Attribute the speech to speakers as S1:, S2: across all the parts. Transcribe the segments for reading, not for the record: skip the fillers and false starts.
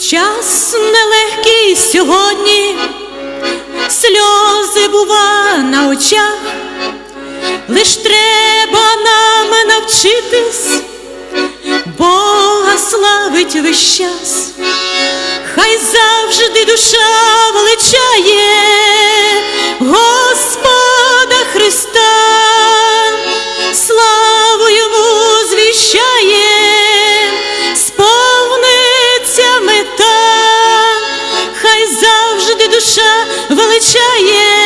S1: Час нелегкий сьогодні, сльози, бува, на очах, лиш треба нам навчитись Бога славить весь час. Хай завжди душа величає Господа Христа, славу Йому звіщає, сповниться мета. Хай завжди душа величає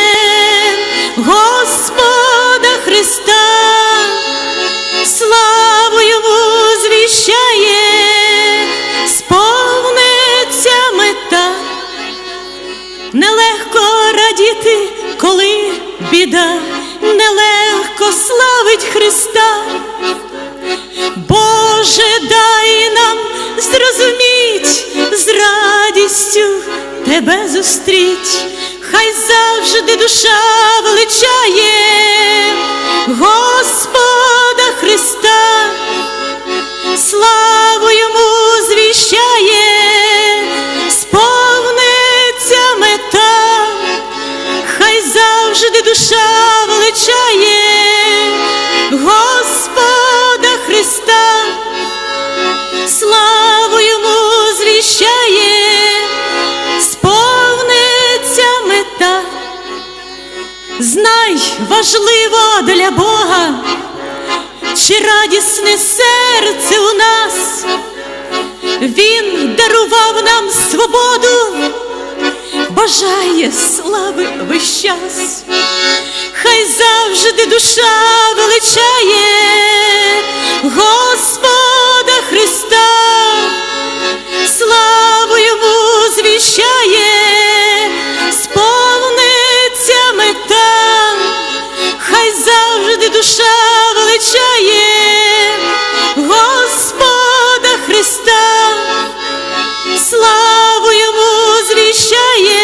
S1: Господа Христа, славу Йому звіщає, сповниться мета. Нелегко радіти, коли біда, нелегко славить Христа. Боже, дай нам зрозуміть, з радістю Тебе зустріть. Хай завжди душа величає Господа Христа, славу Йому звіщає, сповниться мета. Хай завжди душа величає Господа Христа, славу Йому звіщає, сповниться мета. Знай, важливо для Бога, чи радісне серце у нас. Він дарував нам свободу, бажає слави весь час. Хай завжди душа величає Господа Христа, славу Йому звіщає, сповниться мета. Хай завжди душа величає Господа Христа, славу Йому звіщає,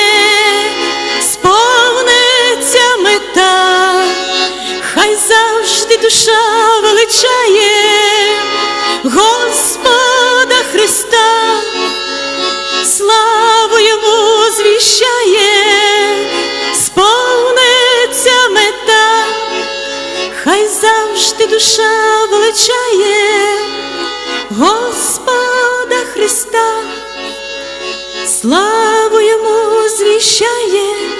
S1: сповниться мета. Хай завжди душа величає Господа Христа, славу Йому звіщає, сповниться мета. Хай завжди душа величає Господа Христа, славу Йому звіщає,